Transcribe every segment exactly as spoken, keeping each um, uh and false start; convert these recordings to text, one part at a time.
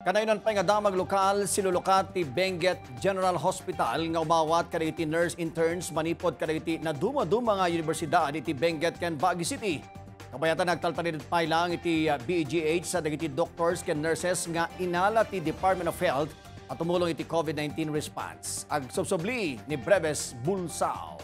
Kanayunan pa nga damag lokal silulukat ti Benguet General Hospital nga umawat kadagiti nurse interns manipod kadagiti na duma-duma nga universidad iti Benguet ken Baguio City. Kabayatan nagtaltalid pa lang iti B E G H sa dagiti doctors ken nurses nga inala ti Department of Health at tumulong iti COVID nineteen response. Ag subsubli ni Breves Bulsao.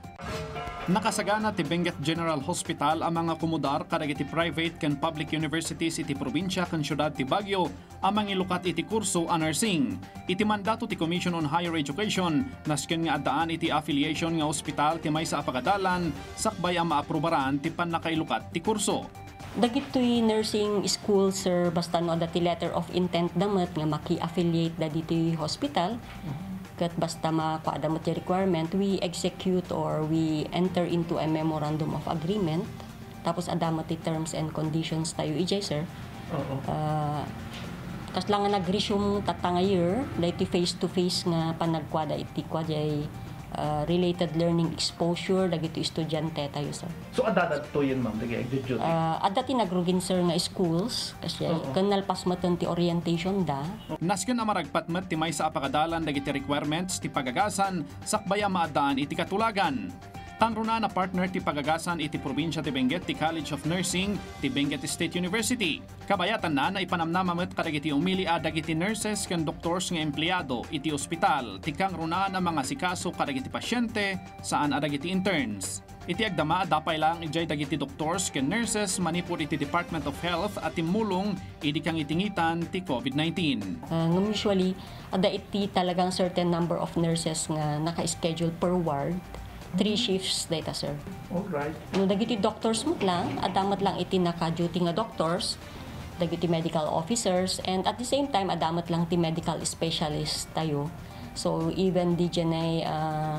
Nakasagana ti Benguet General Hospital ang mga kumudar kadagiti private ken public universities iti probinsya ken syudad ti Baguio amang ilukat iti kurso a nursing. Iti mandato ti Commission on Higher Education nasken nga addaan iti affiliation nga ospital ti maysa a pagadalan sakbay a maaprubaran ti pannakailukat ti kurso. Dagitoy nursing school sir basta no dati letter of intent damet nga maki-affiliate da ditoy hospital. Kat basta makuha mo ti requirement, we execute or we enter into a memorandum of agreement. Tapos adamo ti terms and conditions tayo ijay, sir. Oo. Uh, tas lang nga nag-resume tatanga year, dahil face-to-face nga panagkwada iti kwajay uh, related learning exposure, dagito estudyante tayo, sir. So adadat to yun, ma'am, dagi execute? Uh, adati nagrugin, sir, nga schools, kasi kanal pas matan ti orientation da. Nasken ang maragpatmet ti maysa a pagadalan dagiti requirements ti pagagasan sakbay a maadaan iti katulagan. Tangruna na partner ti pagagasan iti probinsya ti Benguet ti College of Nursing ti Benguet State University. Kabayatan na na ipanamnamamet kadagiti umili a dagiti nurses ken doctors nga empleyado iti ospital ti kangruna na mga sikaso kadagiti pasyente saan a dagiti interns. Iti agdama dapay lang ijay dagiti doctors ken nurses manipod iti Department of Health at timulong idi kang itingitan ti COVID nineteen. Uh, usually ada iti talagang certain number of nurses nga naka-schedule per ward. Three shifts data, sir. Alright. No, dagiti doctors mo lang, adamat lang iti naka-duty nga doctors, dagiti medical officers, and at the same time, adamat lang ti medical specialist tayo. So, even di dyan ay, uh,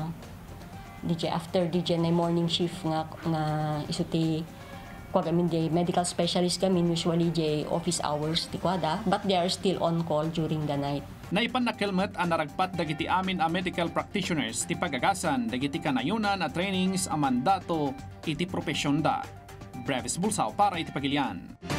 di dyan, after di dyan ay morning shift nga, nga iso ti, kwa gamin di medical specialist kami, usually di office hours ti kwada, but they are still on call during the night. Naipanakilmet ang naragpat dagiti amin a medical practitioners ti pagagasan dagiti kanayunan a trainings a mandato iti propesyon da. Breves Bulsao para iti Pagilian.